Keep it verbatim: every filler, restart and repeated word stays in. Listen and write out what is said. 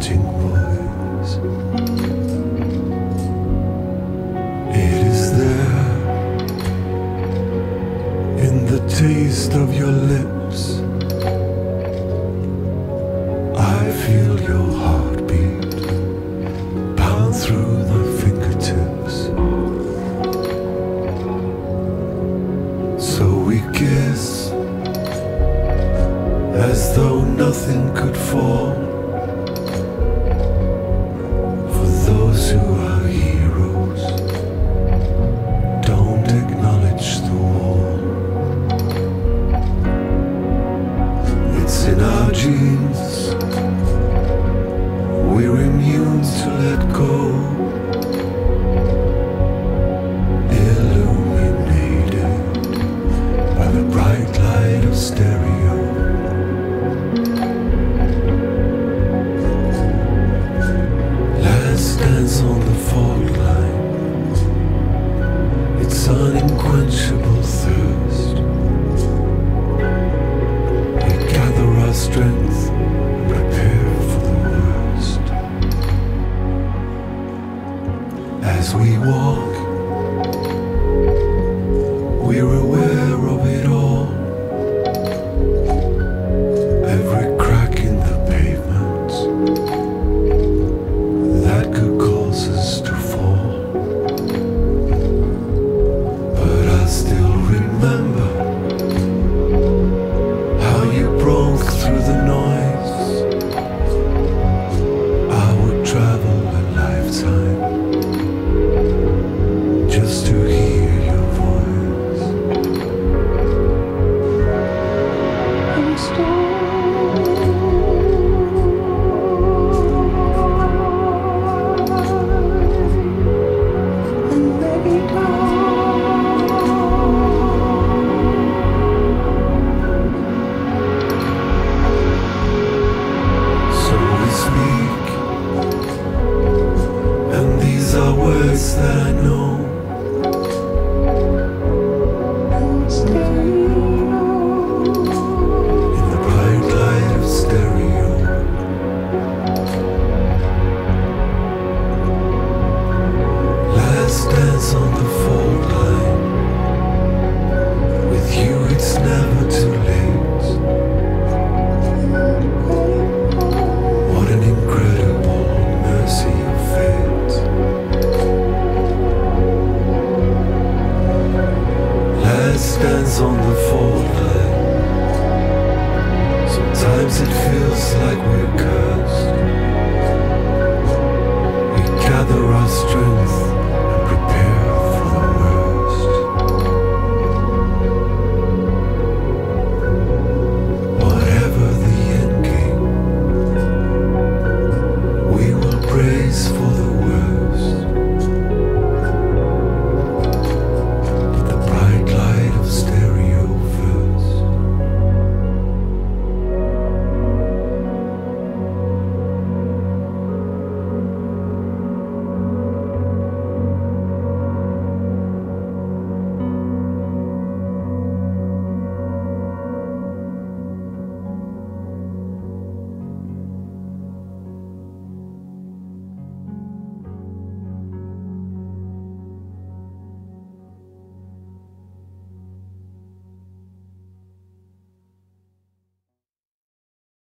haunting voice. It is there in the taste of your lips. I feel your heartbeat pound through the fingertips. So we kiss as though nothing could fall. For those who are heroes don't acknowledge the wall. It's in our genes, we're immune to let go. Illuminated by the bright light of stereo. Last dance on the fault line, it's unquenchable thirst. We gather our strength, prepare for the worst. As we walk